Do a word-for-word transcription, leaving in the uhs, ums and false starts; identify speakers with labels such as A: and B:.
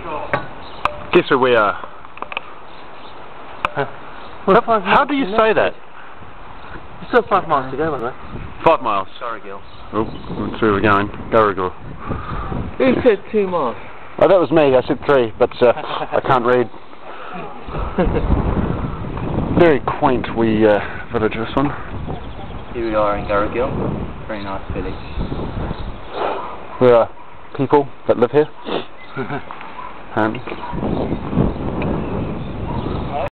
A: Guess where we are?
B: Well,
A: how how do you say that?
B: It's still five miles to go, by the way.
A: Five miles.
B: Carrigill.
A: Oh, that's where we're going. Carrigill.
B: Who said two miles?
A: Oh, that was me. I said three, but uh, I can't read. Very quaint wee uh, village, this one.
B: Here we are in Carrigill. Very nice village.
A: There are people that live here. Apparently.